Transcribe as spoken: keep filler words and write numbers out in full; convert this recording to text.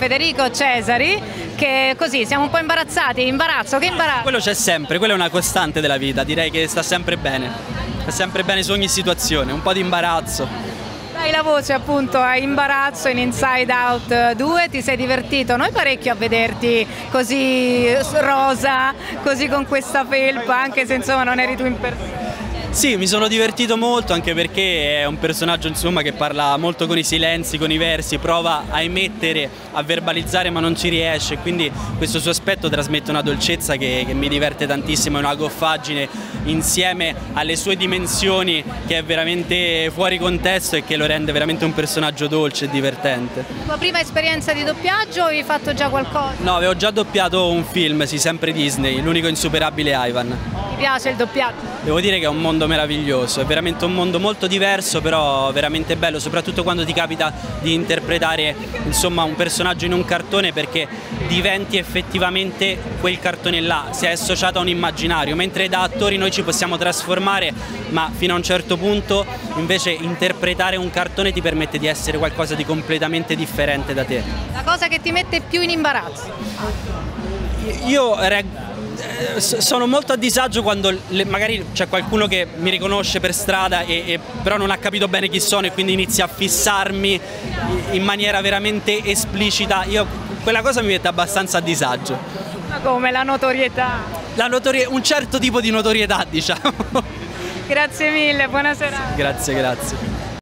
Federico Cesari, che così siamo un po' imbarazzati, imbarazzo, che imbarazzo? Quello c'è sempre, quella è una costante della vita, direi che sta sempre bene, sta sempre bene su ogni situazione, un po' di imbarazzo. Dai la voce appunto a Imbarazzo in Inside Out due, ti sei divertito? Noi parecchio a vederti così rosa, così con questa felpa, anche se insomma non eri tu in persona. Sì, mi sono divertito molto anche perché è un personaggio insomma che parla molto con i silenzi, con i versi, prova a emettere, a verbalizzare ma non ci riesce, quindi questo suo aspetto trasmette una dolcezza che, che mi diverte tantissimo, è una goffaggine insieme alle sue dimensioni che è veramente fuori contesto e che lo rende veramente un personaggio dolce e divertente. Tua prima esperienza di doppiaggio o hai fatto già qualcosa? No, avevo già doppiato un film, sì, sempre Disney, L'unico insuperabile Ivan. Ti piace il doppiaggio? Devo dire che è un mondo meraviglioso, è veramente un mondo molto diverso però veramente bello, soprattutto quando ti capita di interpretare insomma un personaggio in un cartone perché diventi effettivamente quel cartone là, sei associato a un immaginario, mentre da attori noi ci possiamo trasformare ma fino a un certo punto invece interpretare un cartone ti permette di essere qualcosa di completamente differente da te. La cosa che ti mette più in imbarazzo? Io sono molto a disagio quando le, magari c'è qualcuno che mi riconosce per strada e, e però non ha capito bene chi sono e quindi inizia a fissarmi in maniera veramente esplicita. Io, quella cosa mi mette abbastanza a disagio. Ma come la notorietà? La notori- un certo tipo di notorietà, diciamo. Grazie mille, buona serata. Grazie, grazie.